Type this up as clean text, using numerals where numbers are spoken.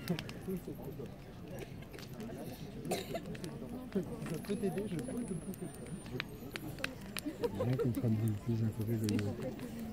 Ça peut t'aider, je peux te pousser. Rien qu'on fera plus un côté de...